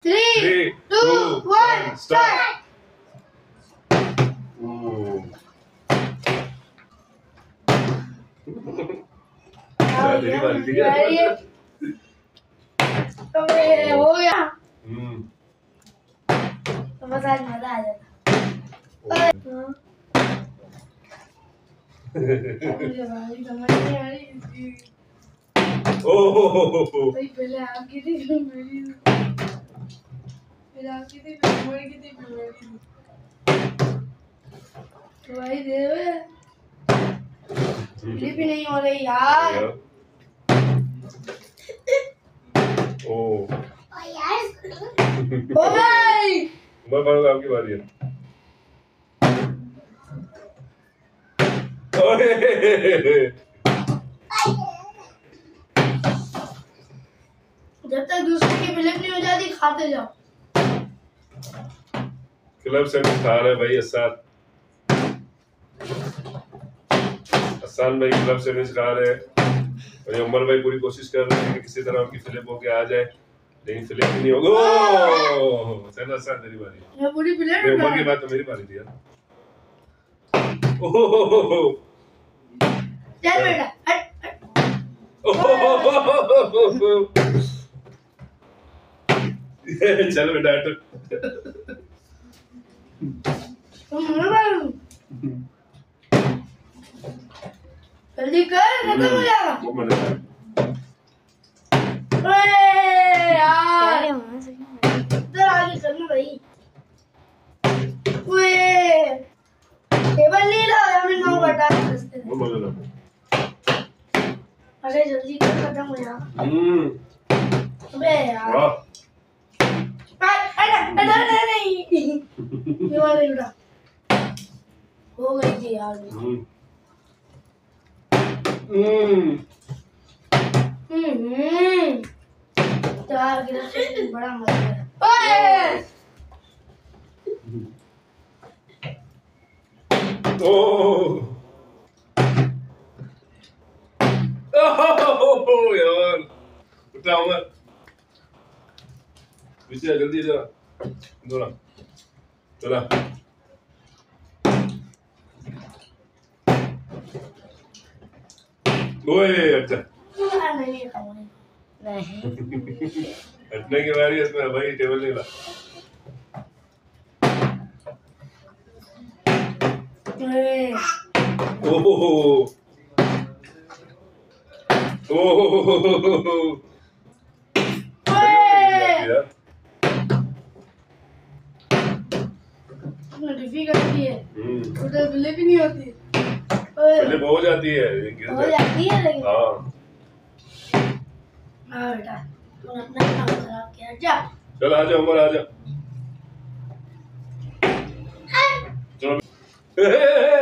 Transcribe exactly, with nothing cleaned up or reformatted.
Three, two, one, start. तेरी बारी थी क्या? अबे हो गया। हम्म। तो बस आज मजा आ जाता। मुझे बारी समझ नहीं आ रही। ओह। भाई पहले आपकी थी फिर मेरी थी। फिर आपकी थी फिर मेरी की थी फिर मेरी थी। तो भाई दे दे। क्लिप ही नहीं हो रही यार। ओ यार ओ भाई मैं बार आपकी बारी है। जब तक दूसरे की फिल्म नहीं हो जाती खाते जाओ। क्लब से खा रहे भाई असान असान भाई क्लब से खा रहे और उमर भाई पूरी कोशिश कर रहे हैं कि किसी तरह उनकी फिल्म होके आ जाए, लेकिन फिल्म नहीं होगी। ओह चल असान तेरी बारी है। मैं पूरी फिल्म नहीं उमर की बात तो मेरी बारी थी यार। ओह चल बेटा हट हट। चल बेटा हट। जल्दी कर खत्म हो जाएगा। अरे यार इधर आगे करना भाई। ओए टेबल नहीं ला यामिन माँ को हटा दे रास्ते से। अरे जल्दी कर खत्म हो जाएगा। हम्म अबे यार अरे अरे नहीं ये वाला उड़ा हो गई थी यार। हम्म हम्म चार गिलास से बड़ा मजा है। ओए ओह ओह यार उठा उमर पीछे जल्दी जरा दोरा चला। ओए अच्छा नहीं खाऊंगी नहीं हटने की बारी है इसमें भाई टेबल नहीं ला। ओह ओह डिफिकल्टी है। टोटल बिल्ली भी नहीं होती। पहले हो जाती है हो जाती है लेकिन हाँ हाँ बेटा तूने अपना काम खराब किया। जा चल आ जा उमर आ जा चलो।